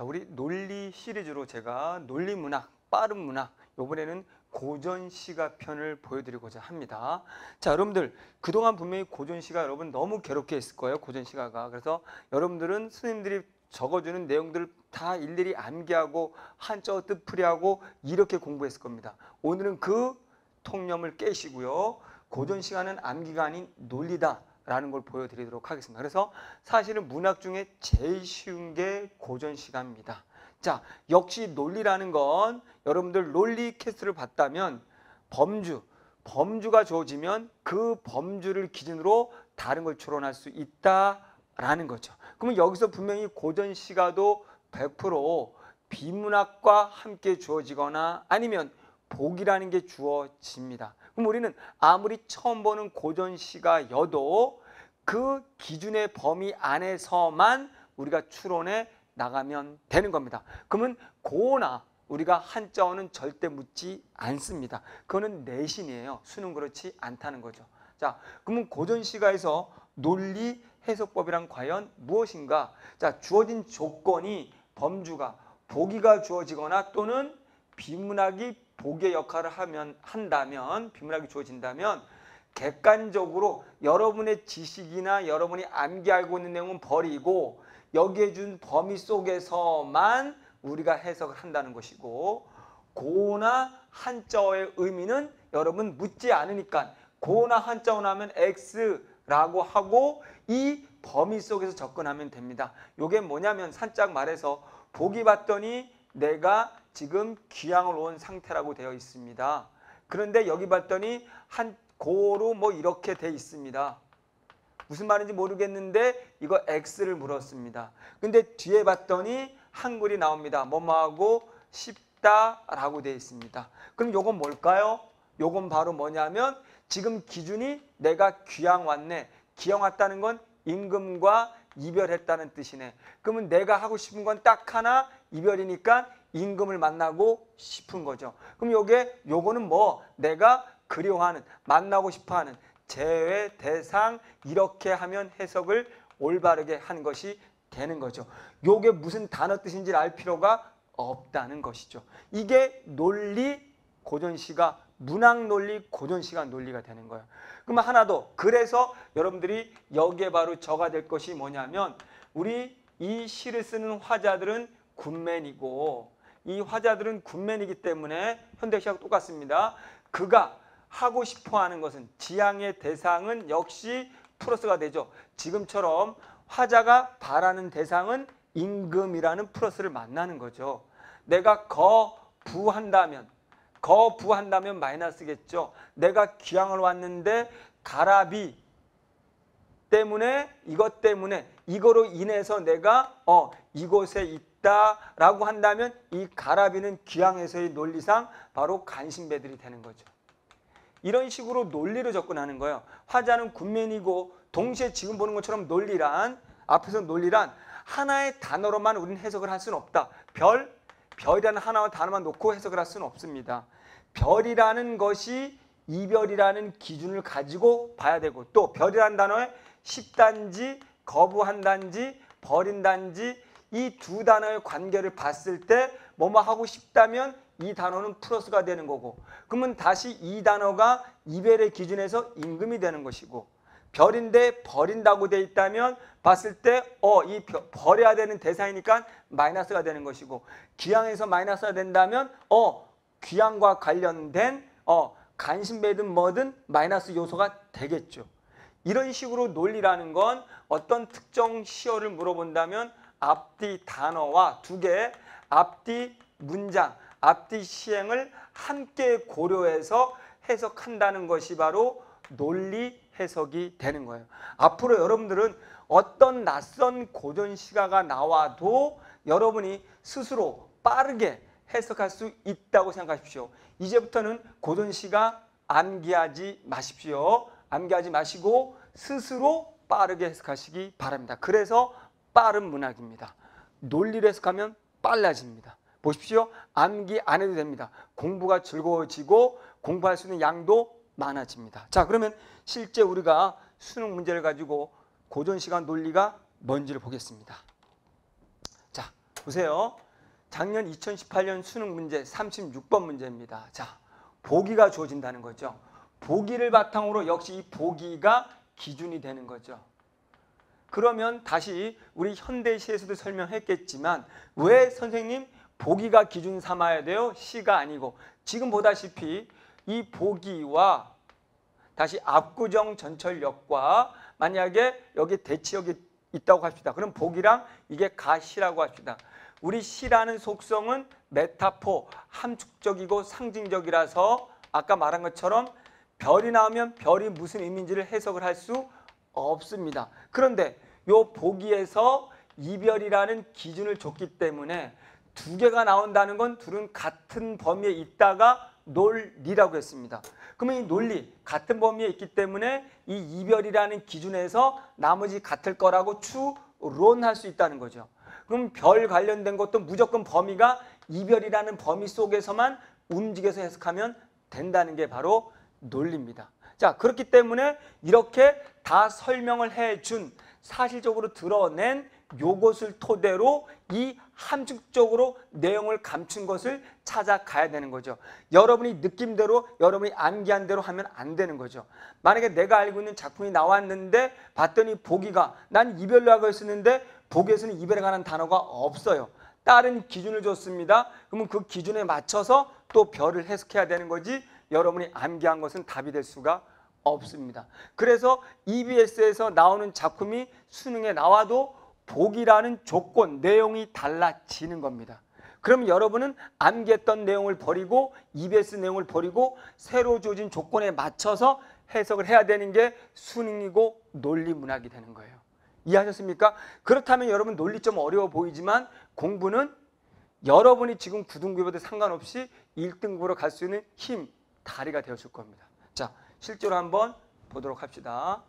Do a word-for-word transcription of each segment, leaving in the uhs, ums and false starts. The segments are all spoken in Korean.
자, 우리 논리 시리즈로 제가 논리 문학, 빠른 문학, 이번에는 고전시가 편을 보여드리고자 합니다. 자, 여러분들 그동안 분명히 고전시가 여러분 너무 괴롭게 했을 거예요. 고전시가가. 그래서 여러분들은 스님들이 적어주는 내용들을 다 일일이 암기하고 한자어 뜻풀이하고 이렇게 공부했을 겁니다. 오늘은 그 통념을 깨시고요. 고전시가는 암기가 아닌 논리다 라는 걸 보여드리도록 하겠습니다. 그래서 사실은 문학 중에 제일 쉬운 게 고전시가입니다. 자, 역시 논리라는 건 여러분들 논리 캐스트를 봤다면 범주, 범주가 주어지면 그 범주를 기준으로 다른 걸 추론할 수 있다라는 거죠. 그러면 여기서 분명히 고전시가도 백 퍼센트 비문학과 함께 주어지거나 아니면 복이라는 게 주어집니다. 그럼 우리는 아무리 처음 보는 고전시가여도 그 기준의 범위 안에서만 우리가 추론해 나가면 되는 겁니다. 그러면 고나 우리가 한자어는 절대 묻지 않습니다. 그거는 내신이에요. 수는 그렇지 않다는 거죠. 자, 그러면 고전시가에서 논리 해석법이란 과연 무엇인가? 자, 주어진 조건이 범주가 복이가 주어지거나 또는 비문학이 복의 역할을 하면 한다면 비문학이 주어진다면 객관적으로 여러분의 지식이나 여러분이 암기 알고 있는 내용은 버리고 여기에 준 범위 속에서만 우리가 해석을 한다는 것이고 고나 한자어의 의미는 여러분 묻지 않으니까 고나 한자어 나면 X라고 하고 이 범위 속에서 접근하면 됩니다. 이게 뭐냐면 살짝 말해서 보기 봤더니 내가 지금 귀향을 온 상태라고 되어 있습니다. 그런데 여기 봤더니 한 고로 뭐 이렇게 돼 있습니다. 무슨 말인지 모르겠는데 이거 X를 물었습니다. 근데 뒤에 봤더니 한글이 나옵니다. 뭐뭐하고 싶다라고 되어 있습니다. 그럼 요건 뭘까요? 요건 바로 뭐냐면 지금 기준이 내가 귀향 왔네. 귀향 왔다는 건 임금과 이별했다는 뜻이네. 그러면 내가 하고 싶은 건 딱 하나 이별이니까 임금을 만나고 싶은 거죠. 그럼 요게 요거는 뭐 내가 그리워하는 만나고 싶어하는 재회 대상 이렇게 하면 해석을 올바르게 하는 것이 되는 거죠. 요게 무슨 단어 뜻인지를 알 필요가 없다는 것이죠. 이게 논리 고전시가 문학 논리 고전시가 논리가 되는 거예요. 그러면 하나 더 그래서 여러분들이 여기에 바로 저가 될 것이 뭐냐면 우리 이 시를 쓰는 화자들은 굿맨이고 이 화자들은 굿맨이기 때문에 현대시하고 똑같습니다. 그가 하고 싶어하는 것은 지향의 대상은 역시 플러스가 되죠. 지금처럼 화자가 바라는 대상은 임금이라는 플러스를 만나는 거죠. 내가 거부한다면 거부한다면 마이너스겠죠. 내가 귀향을 왔는데 가라비 때문에 이것 때문에 이거로 인해서 내가 어 이곳에 있다라고 한다면 이 가라비는 귀향에서의 논리상 바로 간신배들이 되는 거죠. 이런 식으로 논리로 접근하는 거예요. 화자는 굿맨이고 동시에 지금 보는 것처럼 논리란 앞에서 논리란 하나의 단어로만 우리는 해석을 할 수는 없다. 별, 별이라는 하나의 단어만 놓고 해석을 할 수는 없습니다. 별이라는 것이 이별이라는 기준을 가지고 봐야 되고 또 별이라는 단어에 싶단지 거부한단지 버린단지 이 두 단어의 관계를 봤을 때 뭐뭐 하고 싶다면 이 단어는 플러스가 되는 거고 그러면 다시 이 단어가 이별의 기준에서 임금이 되는 것이고 별인데 버린다고 돼 있다면 봤을 때 어, 이 버려야 되는 대상이니까 마이너스가 되는 것이고 귀향에서 마이너스가 된다면 어, 귀향과 관련된 어, 간신배든 뭐든 마이너스 요소가 되겠죠. 이런 식으로 논리라는 건 어떤 특정 시어를 물어본다면 앞뒤 단어와 두 개, 앞뒤 문장, 앞뒤 시행을 함께 고려해서 해석한다는 것이 바로 논리 해석이 되는 거예요. 앞으로 여러분들은 어떤 낯선 고전시가가 나와도 여러분이 스스로 빠르게 해석할 수 있다고 생각하십시오. 이제부터는 고전시가 암기하지 마십시오. 암기하지 마시고 스스로 빠르게 해석하시기 바랍니다. 그래서 빠른 문학입니다. 논리를 해석하면 빨라집니다. 보십시오. 암기 안 해도 됩니다. 공부가 즐거워지고 공부할 수 있는 양도 많아집니다. 자, 그러면 실제 우리가 수능 문제를 가지고 고전시가 논리가 뭔지를 보겠습니다. 자, 보세요. 작년 이천십팔 년 수능 문제 삼십육 번 문제입니다. 자, 보기가 주어진다는 거죠. 보기를 바탕으로 역시 이 보기가 기준이 되는 거죠. 그러면 다시 우리 현대시에서도 설명했겠지만 왜 선생님 보기가 기준 삼아야 돼요? 시가 아니고. 지금 보다시피 이 보기와 다시 압구정 전철역과 만약에 여기 대치역이 있다고 합시다. 그럼 보기랑 이게 가시라고 합시다. 우리 시라는 속성은 메타포, 함축적이고 상징적이라서 아까 말한 것처럼 별이 나오면 별이 무슨 의미인지를 해석을 할 수 없습니다. 그런데 요 보기에서 이별이라는 기준을 줬기 때문에 두 개가 나온다는 건 둘은 같은 범위에 있다가 논리라고 했습니다. 그러면 이 논리, 같은 범위에 있기 때문에 이 이별이라는 기준에서 나머지 같을 거라고 추론할 수 있다는 거죠. 그럼 별 관련된 것도 무조건 범위가 이별이라는 범위 속에서만 움직여서 해석하면 된다는 게 바로 논리입니다. 자, 그렇기 때문에 이렇게 다 설명을 해준 사실적으로 드러낸 요것을 토대로 이 함축적으로 내용을 감춘 것을 찾아가야 되는 거죠. 여러분이 느낌대로 여러분이 암기한 대로 하면 안 되는 거죠. 만약에 내가 알고 있는 작품이 나왔는데 봤더니 보기가 난 이별이라고 했었는데 보기에서는 이별에 관한 단어가 없어요. 다른 기준을 줬습니다. 그러면 그 기준에 맞춰서 또 별을 해석해야 되는 거지 여러분이 암기한 것은 답이 될 수가 없습니다. 그래서 이비에스에서 나오는 작품이 수능에 나와도 보기라는 조건, 내용이 달라지는 겁니다. 그럼 여러분은 암기했던 내용을 버리고 이비에스 내용을 버리고 새로 주어진 조건에 맞춰서 해석을 해야 되는 게 수능이고 논리문학이 되는 거예요. 이해하셨습니까? 그렇다면 여러분 논리 좀 어려워 보이지만 공부는 여러분이 지금 구 등급에도 상관없이 일 등급으로 갈 수 있는 힘, 다리가 되어줄 겁니다. 자, 실제로 한번 보도록 합시다.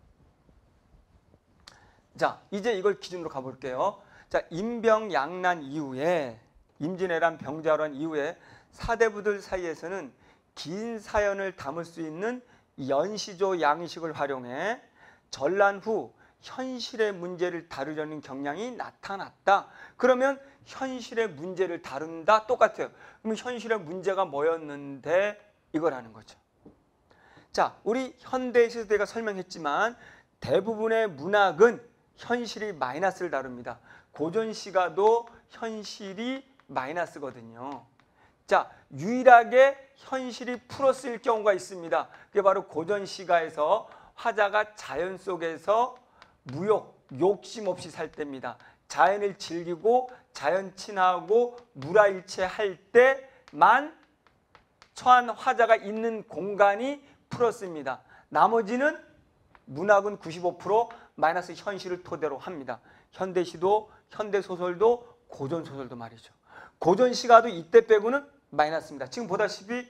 자, 이제 이걸 기준으로 가볼게요. 자, 임병양난 이후에 임진왜란 병자호란 이후에 사대부들 사이에서는 긴 사연을 담을 수 있는 연시조 양식을 활용해 전란 후 현실의 문제를 다루려는 경향이 나타났다. 그러면 현실의 문제를 다룬다 똑같아요. 그럼 현실의 문제가 뭐였는데 이거라는 거죠. 자, 우리 현대 시대가 설명했지만 대부분의 문학은 현실이 마이너스를 다룹니다. 고전 시가도 현실이 마이너스거든요. 자, 유일하게 현실이 플러스일 경우가 있습니다. 그게 바로 고전 시가에서 화자가 자연 속에서 무욕, 욕심 없이 살 때입니다. 자연을 즐기고 자연 친화하고 물화일체할 때만 처한 화자가 있는 공간이 플러스입니다. 나머지는 문학은 구십오 퍼센트 마이너스 현실을 토대로 합니다. 현대시도, 현대소설도, 고전소설도 말이죠. 고전시가도 이때 빼고는 마이너스입니다. 지금 보다시피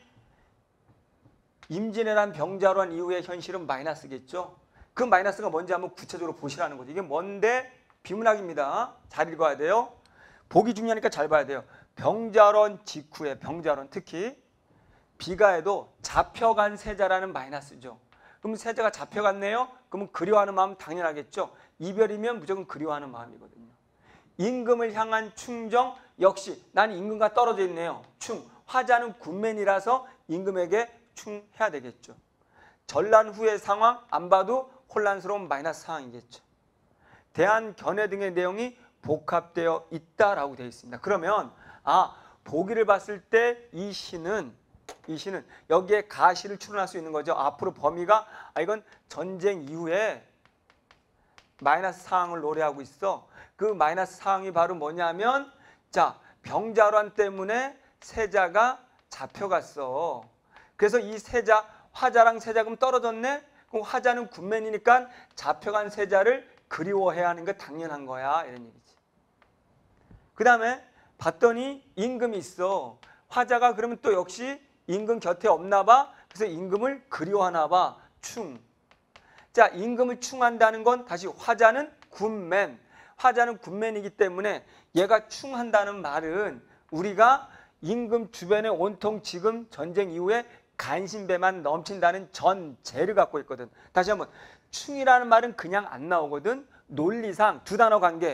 임진왜란 병자호란 이후의 현실은 마이너스겠죠. 그 마이너스가 뭔지 한번 구체적으로 보시라는 거죠. 이게 뭔데? 비문학입니다. 잘 읽어야 돼요. 보기 중요하니까 잘 봐야 돼요. 병자호란 직후에 병자호란 특히 비가에도 잡혀간 세자라는 마이너스죠. 그럼 세자가 잡혀갔네요? 그러면 그리워하는 마음 당연하겠죠. 이별이면 무조건 그리워하는 마음이거든요. 임금을 향한 충정 역시 난 임금과 떨어져 있네요. 충. 화자는 군맨이라서 임금에게 충해야 되겠죠. 전란 후의 상황 안 봐도 혼란스러운 마이너스 상황이겠죠. 대한 견해 등의 내용이 복합되어 있다라고 되어 있습니다. 그러면 아 보기를 봤을 때 이 시는 이 시는 여기에 가시를 추론할 수 있는 거죠. 앞으로 범위가 아 이건 전쟁 이후에 마이너스 상황을 노래하고 있어. 그 마이너스 상황이 바로 뭐냐면 자 병자호란 때문에 세자가 잡혀갔어. 그래서 이 세자 화자랑 세자금 떨어졌네. 그럼 화자는 군맨이니까 잡혀간 세자를 그리워해야 하는 게 당연한 거야. 이런 얘기지. 그 다음에 봤더니 임금이 있어. 화자가 그러면 또 역시 임금 곁에 없나 봐. 그래서 임금을 그리워하나 봐. 충. 자, 임금을 충한다는 건 다시 화자는 군맨. 화자는 군맨이기 때문에 얘가 충한다는 말은 우리가 임금 주변에 온통 지금 전쟁 이후에 간신배만 넘친다는 전제를 갖고 있거든. 다시 한번 충이라는 말은 그냥 안 나오거든. 논리상 두 단어 관계.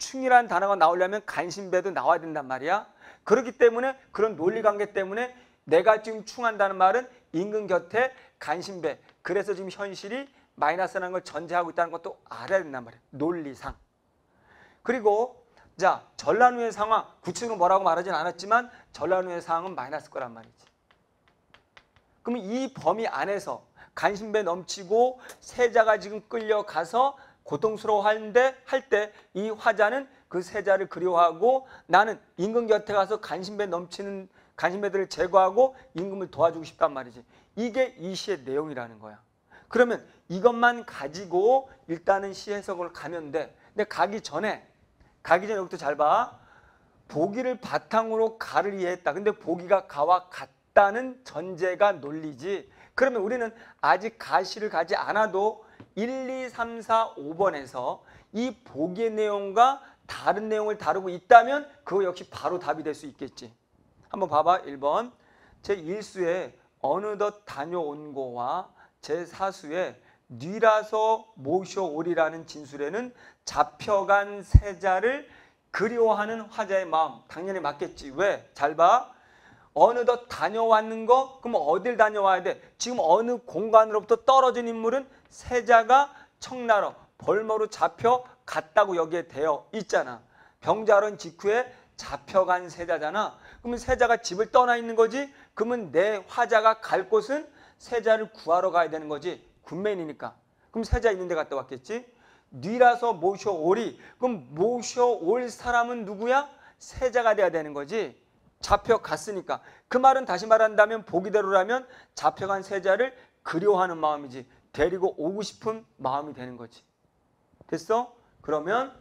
충이라는 단어가 나오려면 간신배도 나와야 된단 말이야. 그렇기 때문에 그런 논리관계 때문에 내가 지금 충한다는 말은 임금 곁에 간신배. 그래서 지금 현실이 마이너스라는 걸 전제하고 있다는 것도 알아야 된단 말이야. 논리상. 그리고 자 전란 후의 상황. 구체적으로 뭐라고 말하진 않았지만 전란 후의 상황은 마이너스 거란 말이지. 그러면 이 범위 안에서 간신배 넘치고 세자가 지금 끌려가서 고통스러워하는데 할 때 이 화자는 그 세자를 그리워하고 나는 임금 곁에 가서 간신배 넘치는 간신배들을 제거하고 임금을 도와주고 싶단 말이지. 이게 이 시의 내용이라는 거야. 그러면 이것만 가지고 일단은 시 해석을 가면 돼. 근데 가기 전에 가기 전에 여기도 잘 봐. 보기를 바탕으로 가를 이해했다. 근데 보기가 가와 같다는 전제가 논리지. 그러면 우리는 아직 가시를 가지 않아도 일, 이, 삼, 사, 오 번에서 이 보기의 내용과 다른 내용을 다루고 있다면 그거 역시 바로 답이 될 수 있겠지. 한번 봐봐. 일 번 제일 수에 어느덧 다녀온 거와 제사 수에 뉘라서 모셔오리라는 진술에는 잡혀간 세자를 그리워하는 화자의 마음. 당연히 맞겠지. 왜? 잘 봐. 어느덧 다녀왔는 거? 그럼 어딜 다녀와야 돼? 지금 어느 공간으로부터 떨어진 인물은 세자가 청나라 벌머로 잡혀갔다고 여기에 되어 있잖아. 병자론 직후에 잡혀간 세자잖아. 그러면 세자가 집을 떠나 있는 거지. 그러면 내 화자가 갈 곳은 세자를 구하러 가야 되는 거지. 군맨이니까. 그럼 세자 있는 데 갔다 왔겠지. 뉘라서 모셔오리. 그럼 모셔올 사람은 누구야? 세자가 돼야 되는 거지. 잡혀갔으니까. 그 말은 다시 말한다면 보기대로라면 잡혀간 세자를 그리워하는 마음이지. 데리고 오고 싶은 마음이 되는 거지. 됐어? 그러면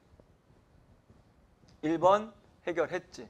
일 번 해결했지.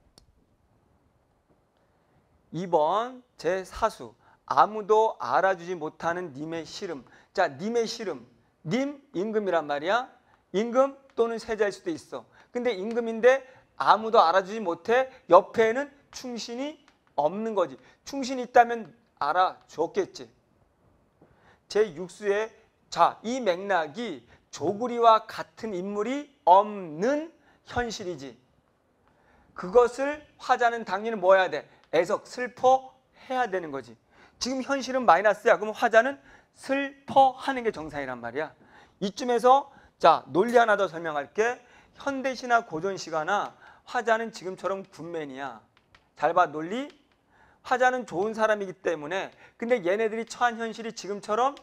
이 번 제사 수. 아무도 알아주지 못하는 님의 시름. 자, 님의 시름. 님, 임금이란 말이야. 임금 또는 세자일 수도 있어. 근데 임금인데 아무도 알아주지 못해. 옆에는 충신이 없는 거지. 충신이 있다면 알아줬겠지. 제육 수에 자, 이 맥락이 조구리와 같은 인물이 없는 현실이지. 그것을 화자는 당연히 뭐 해야 돼? 애석, 슬퍼해야 되는 거지. 지금 현실은 마이너스야. 그럼 화자는 슬퍼하는 게 정상이란 말이야. 이쯤에서 자 논리 하나 더 설명할게. 현대시나 고전시가나 화자는 지금처럼 굿맨이야. 잘 봐 논리. 화자는 좋은 사람이기 때문에 근데 얘네들이 처한 현실이 지금처럼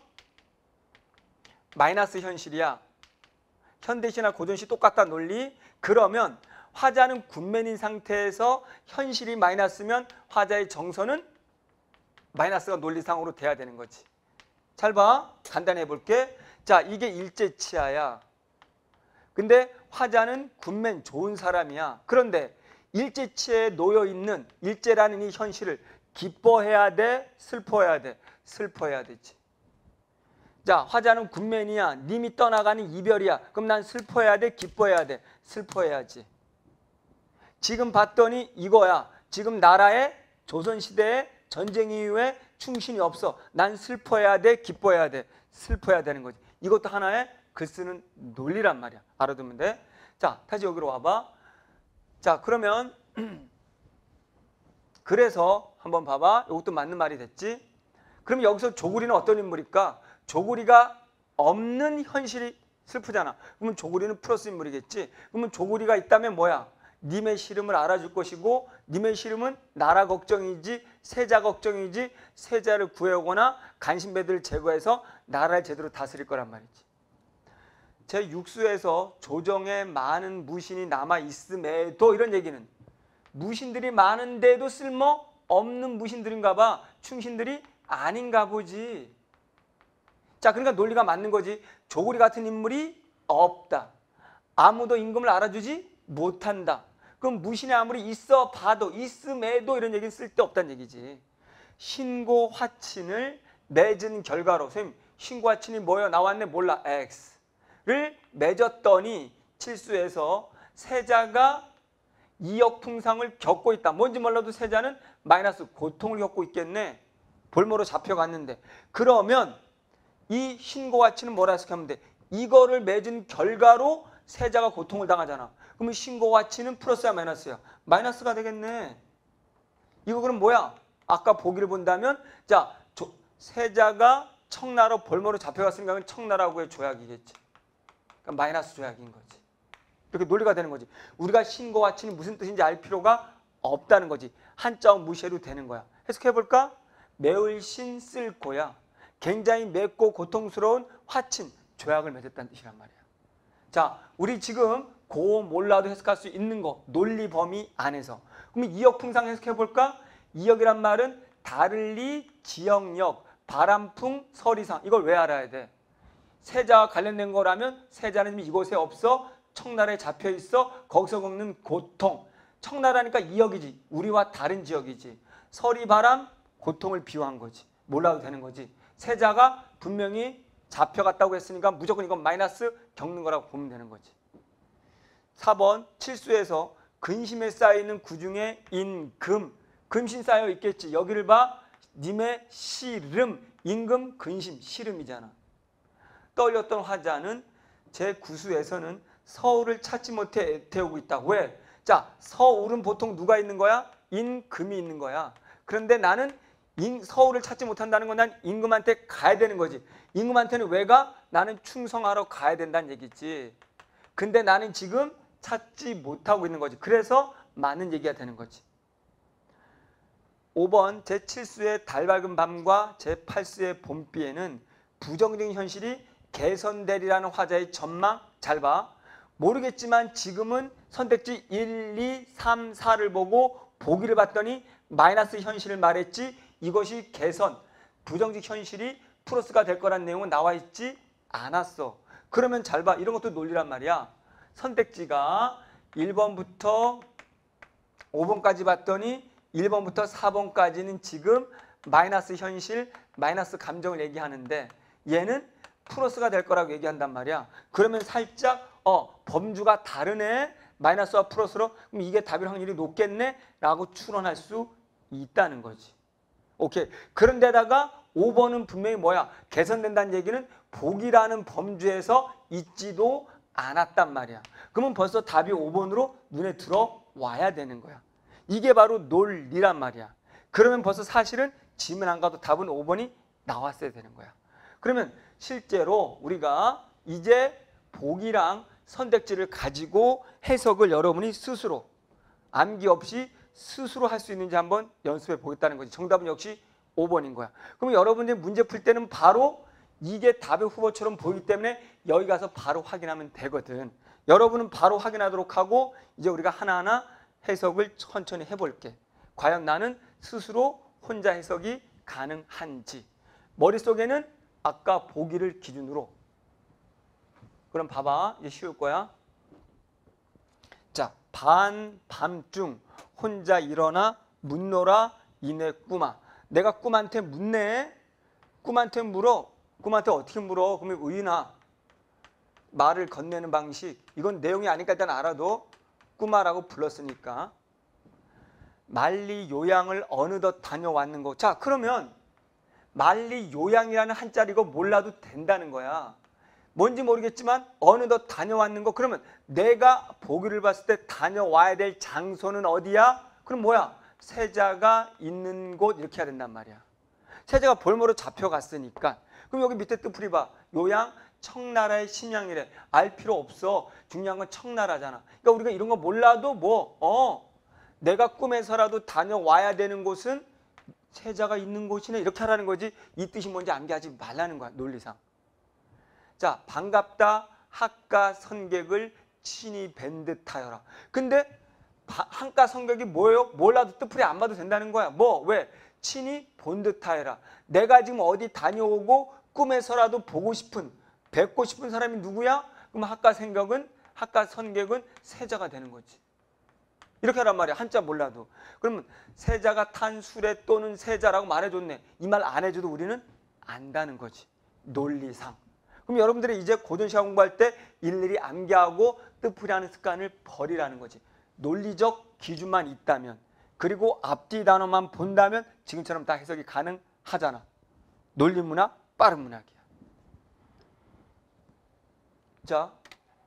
마이너스 현실이야. 현대시나 고전시 똑같다 논리. 그러면 화자는 굿맨인 상태에서 현실이 마이너스면 화자의 정서는 마이너스가 논리상으로 돼야 되는 거지. 잘 봐. 간단히 해볼게. 자, 이게 일제치하야. 근데 화자는 굿맨 좋은 사람이야. 그런데 일제치에 놓여있는 일제라는 이 현실을 기뻐해야 돼? 슬퍼해야 돼? 슬퍼해야 되지. 자, 화자는 굿맨이야. 님이 떠나가는 이별이야. 그럼 난 슬퍼해야 돼? 기뻐해야 돼? 슬퍼해야지. 지금 봤더니 이거야. 지금 나라에 조선시대에 전쟁 이후에 충신이 없어. 난 슬퍼해야 돼? 기뻐해야 돼? 슬퍼해야 되는 거지. 이것도 하나의 글 쓰는 논리란 말이야. 알아두면 돼. 자, 다시 여기로 와봐. 자, 그러면 그래서 한번 봐봐. 이것도 맞는 말이 됐지. 그럼 여기서 조구리는 어떤 인물일까? 조구리가 없는 현실이 슬프잖아. 그러면 조구리는 플러스 인물이겠지. 그러면 조구리가 있다면 뭐야? 님의 시름을 알아줄 것이고 님의 시름은 나라 걱정이지 세자 걱정이지 세자를 구해오거나 간신배들을 제거해서 나라를 제대로 다스릴 거란 말이지. 제육 수에서 조정에 많은 무신이 남아있음에도 이런 얘기는 무신들이 많은데도 쓸모없는 무신들인가 봐. 충신들이 아닌가 보지. 자, 그러니까 논리가 맞는 거지. 조구리 같은 인물이 없다. 아무도 임금을 알아주지 못한다. 그럼 무신의 아무리 있어 봐도 있음에도 이런 얘기는 쓸데없다는 얘기지. 신고화친을 맺은 결과로 선생님 신고화친이 뭐예요? 나왔네? 몰라. X를 맺었더니 칠수에서 세자가 이역풍상을 겪고 있다. 뭔지 몰라도 세자는 마이너스 고통을 겪고 있겠네. 볼모로 잡혀갔는데. 그러면 이 신고화친은 뭐라 해석하면 돼? 이거를 맺은 결과로 세자가 고통을 당하잖아. 그러면 신고가 가치는 플러스야 마이너스야? 마이너스가 되겠네. 이거 그럼 뭐야? 아까 보기를 본다면 자 조, 세자가 청나로 벌모로 잡혀갔으니까 청나라고의 조약이겠지. 그러니까 마이너스 조약인 거지. 이렇게 논리가 되는 거지. 우리가 신고 가치는 무슨 뜻인지 알 필요가 없다는 거지. 한자어 무시해도 되는 거야. 해석해볼까? 매울 신 쓸 고야. 굉장히 맵고 고통스러운 화친, 조약을 맺었다는 뜻이란 말이야. 자, 우리 지금 고 몰라도 해석할 수 있는 거, 논리 범위 안에서. 그럼 이역풍상 해석해볼까? 이역이란 말은 다를리, 지역역, 바람풍, 서리상. 이걸 왜 알아야 돼? 세자와 관련된 거라면 세자는 이곳에 없어. 청나라에 잡혀 있어. 거기서 겪는 고통. 청나라니까 이역이지. 우리와 다른 지역이지. 서리, 바람, 고통을 비유한 거지. 몰라도 되는 거지. 세자가 분명히 잡혀갔다고 했으니까 무조건 이건 마이너스 겪는 거라고 보면 되는 거지. 사 번 칠수에서 근심에 쌓여있는 구중에 인금. 금신 쌓여 있겠지. 여기를 봐. 님의 시름. 임금, 근심, 시름이잖아. 떠올렸던 화자는 제구수에서는 서울을 찾지 못해 애태우고 있다. 왜? 자, 서울은 보통 누가 있는 거야? 임금이 있는 거야. 그런데 나는 인, 서울을 찾지 못한다는 건 난 임금한테 가야 되는 거지. 임금한테는 왜 가? 나는 충성하러 가야 된다는 얘기지. 근데 나는 지금 찾지 못하고 있는 거지. 그래서 많은 얘기가 되는 거지. 오 번 제칠수의 달밝은 밤과 제팔수의 봄비에는 부정적인 현실이 개선되리라는 화자의 전망. 잘 봐. 모르겠지만 지금은 선택지 일, 이, 삼, 사를 보고 보기를 봤더니 마이너스 현실을 말했지. 이것이 개선, 부정적 현실이 플러스가 될 거란 내용은 나와 있지 않았어. 그러면 잘 봐. 이런 것도 논리란 말이야. 선택지가 일 번부터 오 번까지 봤더니 일 번부터 사 번까지는 지금 마이너스 현실, 마이너스 감정을 얘기하는데 얘는 플러스가 될 거라고 얘기한단 말이야. 그러면 살짝 어 범주가 다르네. 마이너스와 플러스로. 그럼 이게 답일 확률이 높겠네 라고 추론할 수 있다는 거지. 오케이. 그런데다가 오 번은 분명히 뭐야? 개선된다는 얘기는 복이라는 범주에서 있지도 않았단 말이야. 그러면 벌써 답이 오 번으로 눈에 들어와야 되는 거야. 이게 바로 논리란 말이야. 그러면 벌써 사실은 질문 안 가도 답은 오 번이 나왔어야 되는 거야. 그러면 실제로 우리가 이제 복이랑 선택지를 가지고 해석을 여러분이 스스로 암기 없이 스스로 할 수 있는지 한번 연습해 보겠다는 거지. 정답은 역시 오 번인 거야. 그럼 여러분들이 문제 풀 때는 바로 이게 답의 후보처럼 보이기 때문에 여기 가서 바로 확인하면 되거든. 여러분은 바로 확인하도록 하고 이제 우리가 하나하나 해석을 천천히 해볼게. 과연 나는 스스로 혼자 해석이 가능한지. 머릿속에는 아까 보기를 기준으로. 그럼 봐봐. 이제 쉬울 거야. 자, 반, 밤중 혼자 일어나 묻노라 이내 꿈아. 내가 꿈한테 묻네. 꿈한테 물어. 꿈한테 어떻게 물어? 그러면 의인아. 말을 건네는 방식. 이건 내용이 아니까 일단 알아도 꿈아라고 불렀으니까. 만리 요양을 어느덧 다녀왔는 거. 자, 그러면 만리 요양이라는 한자리가 몰라도 된다는 거야. 뭔지 모르겠지만 어느덧 다녀왔는 거. 그러면 내가 보기를 봤을 때 다녀와야 될 장소는 어디야? 그럼 뭐야? 세자가 있는 곳 이렇게 해야 된단 말이야. 세자가 볼모로 잡혀갔으니까. 그럼 여기 밑에 뜻풀이 봐. 요양 청나라의 심양이래. 알 필요 없어. 중요한 건 청나라잖아. 그러니까 우리가 이런 거 몰라도 뭐 어 내가 꿈에서라도 다녀와야 되는 곳은 세자가 있는 곳이네. 이렇게 하라는 거지. 이 뜻이 뭔지 암기하지 말라는 거야. 논리상. 자, 반갑다. 학가 선객을 친히 뵌 듯하여라. 근데 한가 성격이 뭐예요? 몰라도 뜻풀이 안 봐도 된다는 거야. 뭐? 왜? 친히 본 듯하여라. 내가 지금 어디 다녀오고 꿈에서라도 보고 싶은, 뵙고 싶은 사람이 누구야? 그럼 학가 생각은, 학가 선객은 세자가 되는 거지. 이렇게 하란 말이야. 한자 몰라도. 그러면 세자가 탄 수레 또는 세자라고 말해줬네. 이 말 안 해줘도 우리는 안다는 거지. 논리상. 그럼 여러분들이 이제 고전시험 공부할 때 일일이 암기하고 뜻풀이 하는 습관을 버리라는 거지. 논리적 기준만 있다면, 그리고 앞뒤 단어만 본다면 지금처럼 다 해석이 가능하잖아. 논리문학, 빠른 문학이야. 자,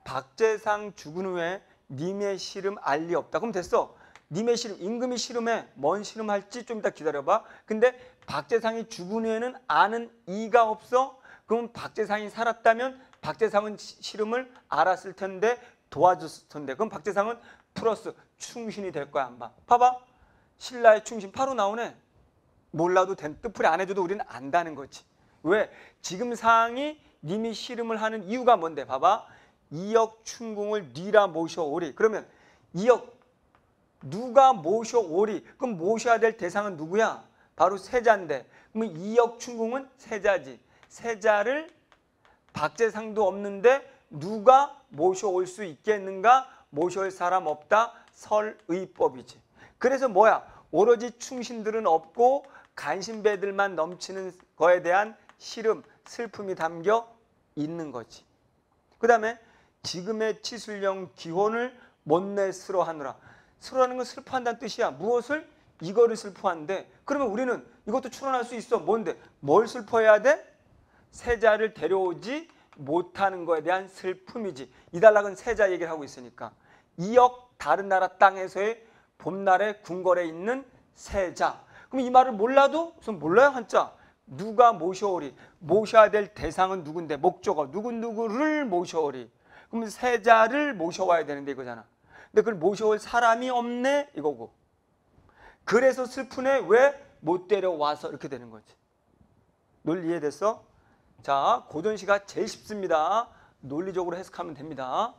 박재상 죽은 후에 님의 시름 알리 없다. 그럼 됐어. 님의 시름, 임금이 시름해. 뭔 시름할지 좀 이따 기다려봐. 근데 박재상이 죽은 후에는 아는 이가 없어. 그럼 박재상이 살았다면 박재상은 시름을 알았을 텐데 도와줬을 텐데, 그럼 박재상은 플러스 충신이 될 거야, 안 봐? 봐봐. 신라의 충신 바로 나오네. 몰라도 된, 뜻풀이 안 해줘도 우리는 안다는 거지. 왜? 지금 상황이 님이 시름을 하는 이유가 뭔데? 봐봐. 이역 춘궁을 니라 모셔오리. 그러면 이역 누가 모셔오리? 그럼 모셔야 될 대상은 누구야? 바로 세자인데, 그러면 이역 춘궁은 세자지. 세자를 박재상도 없는데 누가 모셔올 수 있겠는가? 모셔올 사람 없다. 설의법이지. 그래서 뭐야? 오로지 충신들은 없고 간신배들만 넘치는 거에 대한 시름, 슬픔이 담겨 있는 거지. 그 다음에 지금의 치술령 기혼을 못내 스로하느라. 스로하는 건 슬퍼한다는 뜻이야. 무엇을? 이거를 슬퍼한데, 그러면 우리는 이것도 추론할 수 있어. 뭔데? 뭘 슬퍼해야 돼? 세자를 데려오지 못하는 거에 대한 슬픔이지. 이 단락은 세자 얘기를 하고 있으니까. 이역 다른 나라 땅에서의 봄날에 궁궐에 있는 세자. 그럼 이 말을 몰라도 우선 몰라요, 한자. 누가 모셔오리. 모셔야 될 대상은 누군데? 목적어. 누구누구를 모셔오리. 그러면 세자를 모셔와야 되는데 이거잖아. 근데 그걸 모셔올 사람이 없네 이거고. 그래서 슬프네. 왜? 못 데려와서. 이렇게 되는 거지. 논리 이해됐어? 자, 고전시가 제일 쉽습니다. 논리적으로 해석하면 됩니다.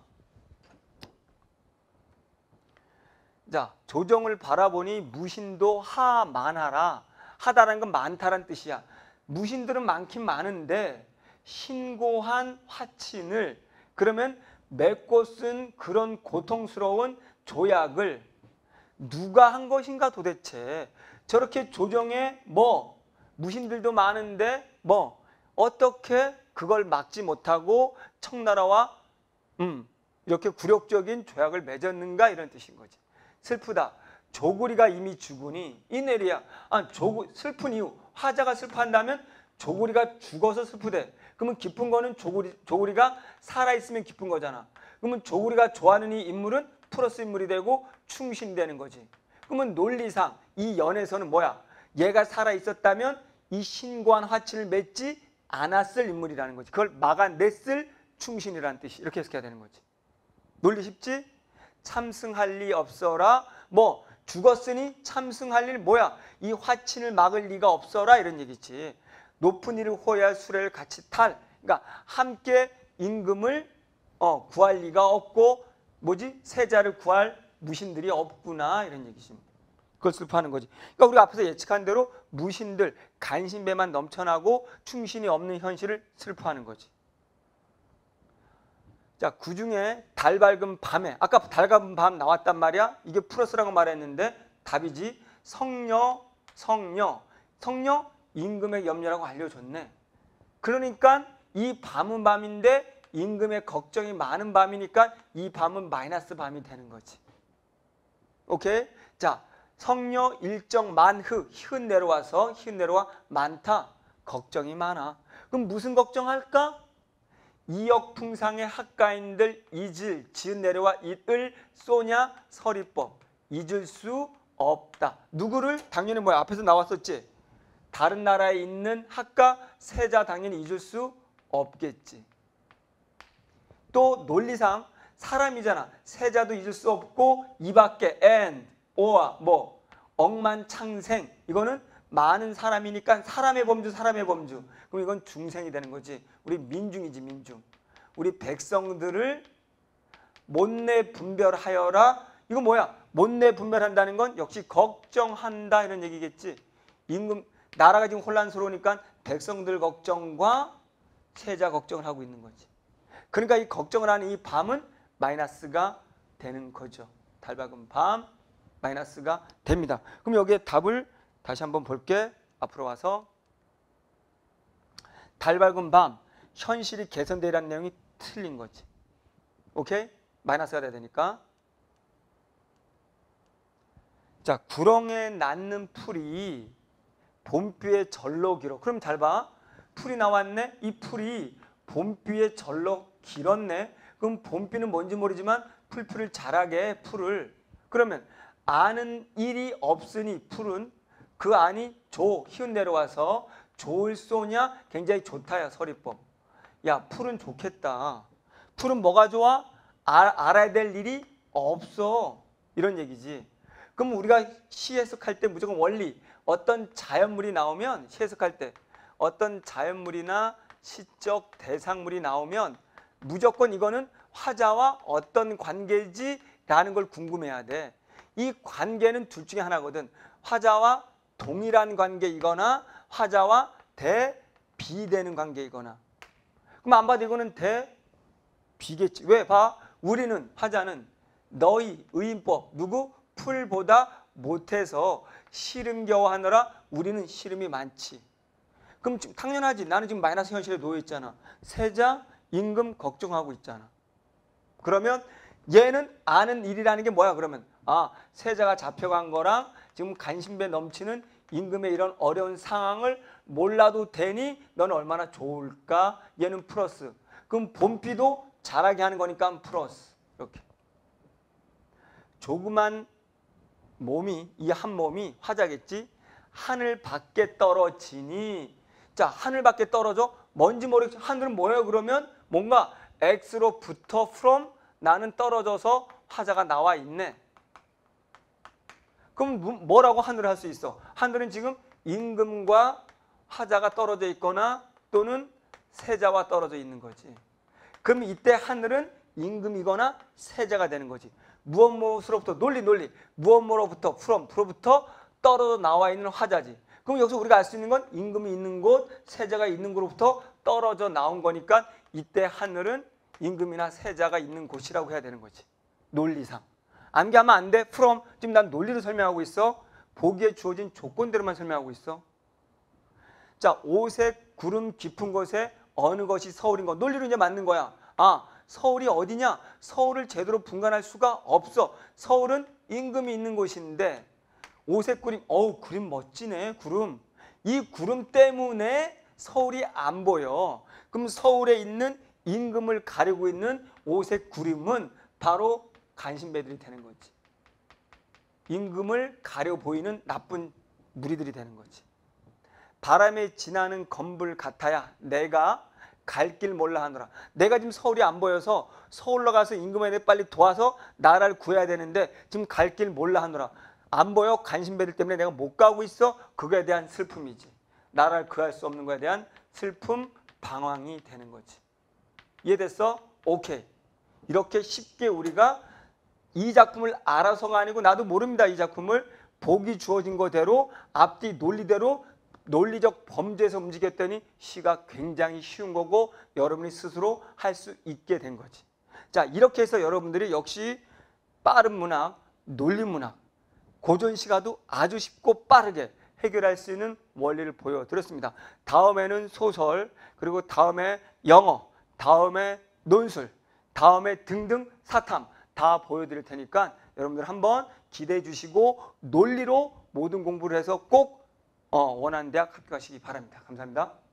자, 조정을 바라보니 무신도 하만하라. 하다라는 건 많다라는 뜻이야. 무신들은 많긴 많은데 신고한 화친을, 그러면 맺고 쓴 그런 고통스러운 조약을 누가 한 것인가 도대체. 저렇게 조정에 뭐 무신들도 많은데 뭐 어떻게 그걸 막지 못하고 청나라와 음, 이렇게 굴욕적인 조약을 맺었는가, 이런 뜻인 거지. 슬프다. 조구리가 이미 죽으니 이내리야. 아, 조구, 슬픈 이유. 화자가 슬퍼한다면 조구리가 죽어서 슬프대. 그러면 기쁜 거는 조구리, 조구리가 살아있으면 기쁜 거잖아. 그러면 조구리가 좋아하는 이 인물은 플러스 인물이 되고 충신되는 거지. 그러면 논리상 이 연에서는 뭐야? 얘가 살아있었다면 이 신고한 화친을 맺지 않았을 인물이라는 거지. 그걸 막아냈을 충신이라는 뜻이. 이렇게 해석해야 되는 거지. 논리 쉽지? 참승할 리 없어라. 뭐 죽었으니 참승할 일 뭐야? 이 화친을 막을 리가 없어라, 이런 얘기지. 높은 이를 호야할 수레를 같이 탈. 그러니까 함께 임금을 어, 구할 리가 없고 뭐지? 세자를 구할 무신들이 없구나, 이런 얘기지. 그걸 슬퍼하는 거지. 그러니까 우리가 앞에서 예측한 대로 무신들, 간신배만 넘쳐나고 충신이 없는 현실을 슬퍼하는 거지. 자, 그중에 달 밝은 밤에, 아까 달 밝은 밤 나왔단 말이야. 이게 플러스라고 말했는데 답이지. 성녀, 성녀, 성녀 임금의 염려라고 알려줬네. 그러니까 이 밤은 밤인데 임금의 걱정이 많은 밤이니까 이 밤은 마이너스 밤이 되는 거지. 오케이? 자, 성녀 일정 만흐, 희은 내려와서 희은 내려와 많다. 걱정이 많아. 그럼 무슨 걱정할까? 이역풍상의 학가인들 잊을, 지은 내려와 잊을 쏘냐 서리법. 잊을 수 없다. 누구를? 당연히 뭐야? 앞에서 나왔었지. 다른 나라에 있는 학가, 세자 당연히 잊을 수 없겠지. 또 논리상 사람이잖아. 세자도 잊을 수 없고 이 밖에 and, or, 뭐 억만창생. 이거는 많은 사람이니까 사람의 범주, 사람의 범주. 그럼 이건 중생이 되는 거지. 우리 민중이지, 민중. 우리 백성들을 못내 분별하여라. 이거 뭐야? 못내 분별한다는 건 역시 걱정한다, 이런 얘기겠지. 임금, 나라가 지금 혼란스러우니까 백성들 걱정과 세자 걱정을 하고 있는 거지. 그러니까 이 걱정을 하는 이 밤은 마이너스가 되는 거죠. 달 밝은 밤 마이너스가 됩니다. 그럼 여기에 답을 다시 한번 볼게. 앞으로 와서 달 밝은 밤 현실이 개선되라는 내용이 틀린 거지. 오케이? 마이너스가 돼야 되니까. 자, 구렁에 낳는 풀이 봄비에 절로 길어. 그럼 잘 봐. 풀이 나왔네. 이 풀이 봄비에 절로 길었네. 그럼 그럼 봄비는 뭔지 모르지만 풀풀을 자라게 해, 풀을. 그러면 아는 일이 없으니 풀은 그 안이 조, 희운 내려와서 좋을 쏘냐? 굉장히 좋다야, 서리법. 야, 풀은 좋겠다. 풀은 뭐가 좋아? 아, 알아야 될 일이 없어. 이런 얘기지. 그럼 우리가 시 해석할 때 무조건 원리, 어떤 자연물이 나오면, 시 해석할 때 어떤 자연물이나 시적 대상물이 나오면 무조건 이거는 화자와 어떤 관계지라는 걸 궁금해야 돼. 이 관계는 둘 중에 하나거든. 화자와 동일한 관계이거나 화자와 대비되는 관계이거나. 그럼 안 봐도 이거는 대비겠지. 왜? 봐. 우리는, 화자는 너희 의인법, 누구? 풀보다 못해서 시름 겨워 하느라 우리는 시름이 많지. 그럼 지금 당연하지. 나는 지금 마이너스 현실에 놓여 있잖아. 세자, 임금 걱정하고 있잖아. 그러면 얘는 아는 일이라는 게 뭐야? 그러면 아, 세자가 잡혀간 거랑 지금 간신배 넘치는 임금의 이런 어려운 상황을 몰라도 되니 넌 얼마나 좋을까? 얘는 플러스. 그럼 봄비도 자라게 하는 거니까 플러스. 이렇게. 조그만 몸이, 이 한 몸이 화자겠지? 하늘 밖에 떨어지니. 자, 하늘 밖에 떨어져? 뭔지 모르겠지. 하늘은 뭐예요? 그러면 뭔가 X로부터 from 나는 떨어져서 화자가 나와 있네. 그럼 뭐라고 하늘을 할 수 있어? 하늘은 지금 임금과 화자가 떨어져 있거나 또는 세자와 떨어져 있는 거지. 그럼 이때 하늘은 임금이거나 세자가 되는 거지. 무엇 무엇으로부터 논리 논리 무엇 뭐로부터 from 프로부터 떨어져 나와 있는 화자지. 그럼 여기서 우리가 알 수 있는 건 임금이 있는 곳, 세자가 있는 곳으로부터 떨어져 나온 거니까 이때 하늘은 임금이나 세자가 있는 곳이라고 해야 되는 거지. 논리상. 암기하면 안 돼. from. 지금 난 논리로 설명하고 있어. 보기에 주어진 조건대로만 설명하고 있어. 자, 오색 구름 깊은 곳에 어느 것이 서울인 거. 논리로 이제 맞는 거야. 아, 서울이 어디냐? 서울을 제대로 분간할 수가 없어. 서울은 임금이 있는 곳인데 오색 구름, 어우 구름 멋지네. 구름. 이 구름 때문에 서울이 안 보여. 그럼 서울에 있는 임금을 가리고 있는 오색 구름은 바로 간신배들이 되는 거지. 임금을 가려 보이는 나쁜 무리들이 되는 거지. 바람에 지나는 건불 같아야 내가 갈 길 몰라 하노라. 내가 지금 서울이 안 보여서 서울로 가서 임금에게 빨리 도와서 나라를 구해야 되는데 지금 갈 길 몰라 하노라. 안 보여? 간신배들 때문에 내가 못 가고 있어? 그거에 대한 슬픔이지. 나라를 구할 수 없는 거에 대한 슬픔, 방황이 되는 거지. 이해됐어? 오케이. 이렇게 쉽게 우리가 이 작품을 알아서가 아니고 나도 모릅니다. 이 작품을 보기 주어진 거대로 앞뒤 논리대로 논리적 범주에서 움직였더니 시가 굉장히 쉬운 거고 여러분이 스스로 할 수 있게 된 거지. 자, 이렇게 해서 여러분들이 역시 빠른 문학, 논리문학, 고전시가도 아주 쉽고 빠르게 해결할 수 있는 원리를 보여드렸습니다. 다음에는 소설, 그리고 다음에 영어, 다음에 논술, 다음에 등등 사탐 다 보여드릴 테니까 여러분들 한번 기대해 주시고 논리로 모든 공부를 해서 꼭 어, 원하는 대학 합격하시기 바랍니다. 감사합니다.